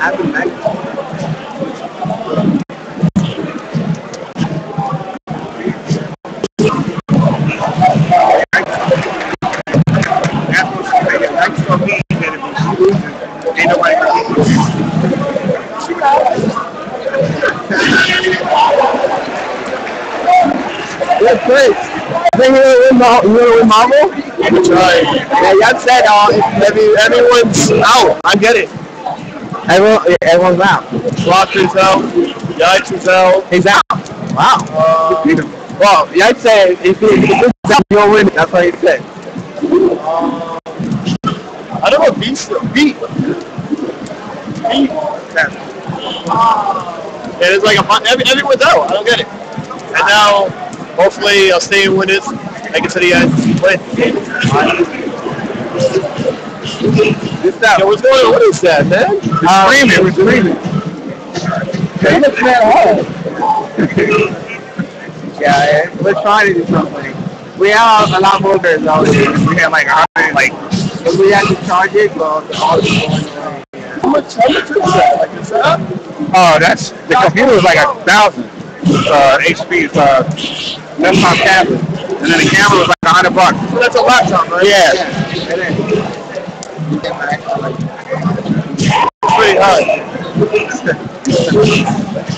That's great. Think you in Marvel? That's right. Yeah, y'all said Everyone's out. I get it. everyone's out. Walker's out. Yikes is out. He's out. Wow. Well, y'all said if this is out, you'll win. That's what he said. I don't know. Beat. Yeah, it's like everyone's out. I don't get it. And now, hopefully, I'll stay and win it. Like I said, you guys win. Yo, what's going on? What is that, man? We're screaming. Yeah, we're trying to do something. We have a lot more girls out here. We have like 100, like, if we had to charge it, but all the people How much is that? Like, is that? Oh, that's the computer is like 1,000 HP desktop tablet, and then the camera was like $100. So that's a laptop, right? Yeah. It is. Pretty high.